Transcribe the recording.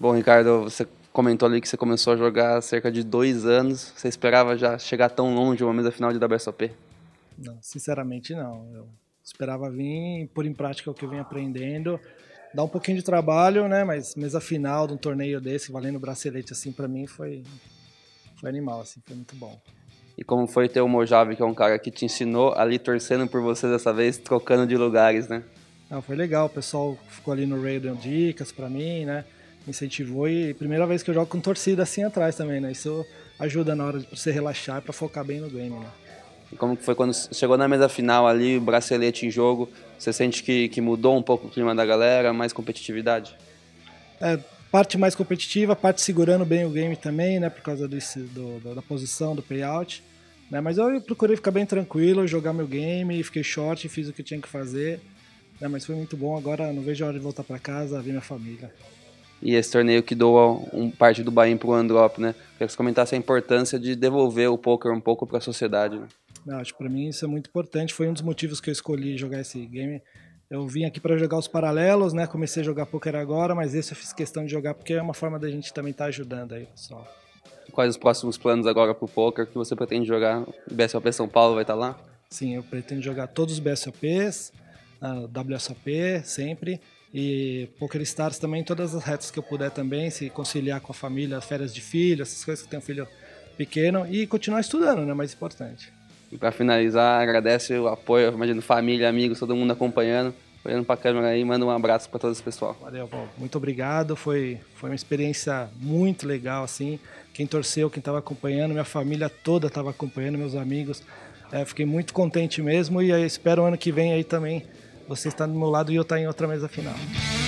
Bom, Ricardo, você comentou ali que você começou a jogar há cerca de 2 anos. Você esperava já chegar tão longe uma mesa final de WSOP? Não, sinceramente não. Eu esperava vir pôr em prática o que eu venho aprendendo. Dá um pouquinho de trabalho, né? Mas mesa final de um torneio desse, valendo bracelete assim, pra mim foi animal, assim, foi muito bom. E como foi ter o Mojave, que é um cara que te ensinou ali torcendo por você dessa vez, trocando de lugares, né? Não, foi legal, o pessoal ficou ali no raid dando dicas pra mim, né? Me incentivou e primeira vez que eu jogo com torcida assim atrás também, né? Isso ajuda na hora de você relaxar e pra focar bem no game, né? E como que foi quando chegou na mesa final ali, o bracelete em jogo, você sente que mudou um pouco o clima da galera, mais competitividade? É, parte mais competitiva, parte segurando bem o game também, né? Por causa da posição, do payout. Né, mas eu procurei ficar bem tranquilo, jogar meu game, fiquei short, fiz o que tinha que fazer. Né, mas foi muito bom, agora não vejo a hora de voltar para casa, ver minha família. E esse torneio que doa parte do buy-in pro Androp, né? Queria que você comentasse a importância de devolver o poker um pouco para a sociedade, né? Eu acho que para mim isso é muito importante, foi um dos motivos que eu escolhi jogar esse game. Eu vim aqui para jogar os paralelos, né? Comecei a jogar poker agora, mas esse eu fiz questão de jogar porque é uma forma da gente também estar ajudando aí, pessoal. Quais os próximos planos agora pro poker que você pretende jogar? O BSOP São Paulo vai estar lá? Sim, eu pretendo jogar todos os BSOPs, WSOP sempre, e Poker Stars também, todas as retas que eu puder também, se conciliar com a família, férias de filho, essas coisas que tem um filho pequeno, e continuar estudando, né, mais importante. E para finalizar, agradece o apoio, imagino família, amigos, todo mundo acompanhando, olhando para a câmera aí, manda um abraço para todo esse pessoal. Valeu, Paulo. Muito obrigado, foi uma experiência muito legal, assim, quem torceu, quem estava acompanhando, minha família toda estava acompanhando, meus amigos, fiquei muito contente mesmo, e espero ano que vem aí também você estar do meu lado e eu estar em outra mesa final.